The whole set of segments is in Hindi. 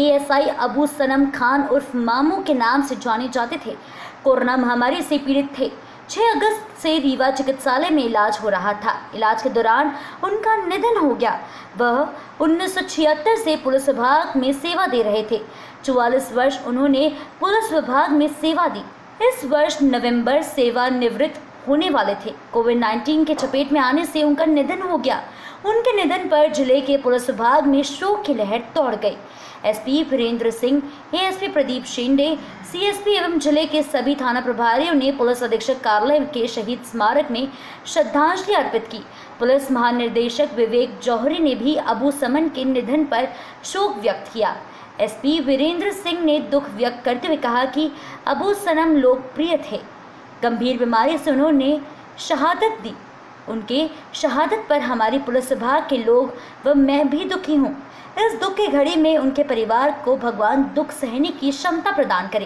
एएसआई अबू सनम खान उर्फ मामू के नाम से जाने जाते थे। कोरोना महामारी से पीड़ित थे। 6 अगस्त से रीवा चिकित्सालय में इलाज हो रहा था। इलाज के दौरान उनका निधन हो गया। वह 1976 से पुलिस विभाग में सेवा दे रहे थे। 44 वर्ष उन्होंने पुलिस विभाग में सेवा दी। इस वर्ष नवंबर सेवानिवृत्त होने वाले थे। कोविड-19 के चपेट में आने से उनका निधन हो गया। उनके निधन पर जिले के पुलिस विभाग में शोक की लहर दौड़ गई। SP Virendra Singh, ASP Pradeep Shende, CSP एवं जिले के सभी थाना प्रभारियों ने पुलिस अधीक्षक कार्यालय के शहीद स्मारक में श्रद्धांजलि अर्पित की। पुलिस महानिदेशक विवेक जौहरी ने भी अबू सनम के निधन पर शोक व्यक्त किया। एसपी वीरेंद्र सिंह ने दुख व्यक्त करते हुए कहा कि अबू सनम लोकप्रिय थे। गंभीर बीमारी से उन्होंने शहादत दी। उनके शहादत पर हमारी पुलिस विभाग के लोग व मैं भी दुखी हूँ। इस दुख की घड़ी में उनके परिवार को भगवान दुख सहने की क्षमता प्रदान करे।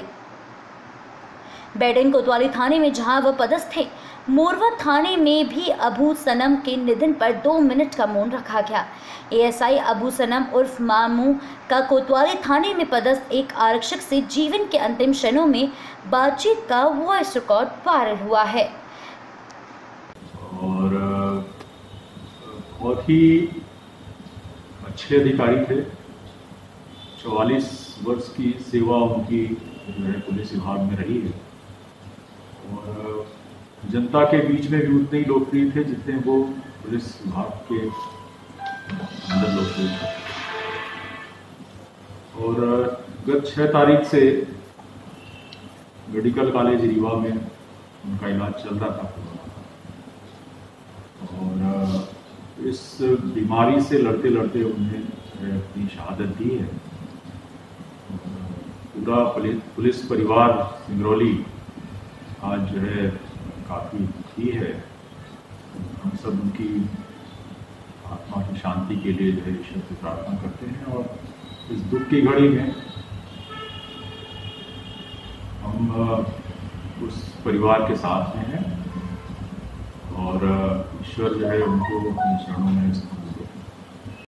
बैडन कोतवाली थाने में जहां वह पदस्थ थे, मोरवा थाने में भी अबू सनम के निधन पर 2 मिनट का मौन रखा गया। एएसआई अबू सनम उर्फ मामू का कोतवाली थाने में पदस्थ एक आरक्षक से जीवन के अंतिम क्षणों में बातचीत का वॉइस रिकॉर्ड वायरल हुआ है। और बहुत ही अच्छे अधिकारी थे। 44 वर्ष की सेवा उनकी जो है पुलिस विभाग में रही है और जनता के बीच में भी उतने ही लोकप्रिय थे जितने वो पुलिस विभाग के अंदर लोकप्रिय थे। और गत 6 तारीख से मेडिकल कॉलेज रीवा में उनका इलाज चल रहा था और इस बीमारी से लड़ते लड़ते उन्हें अपनी शहादत दी है। पूरा पुलिस परिवार सिंगरौली आज जो है काफ़ी दुखी है। हम सब उनकी आत्मा की शांति के लिए जो है ईश्वर से प्रार्थना करते हैं और इस दुख की घड़ी में हम उस परिवार के साथ में हैं और ईश्वर जो है उनको अपने चरणों में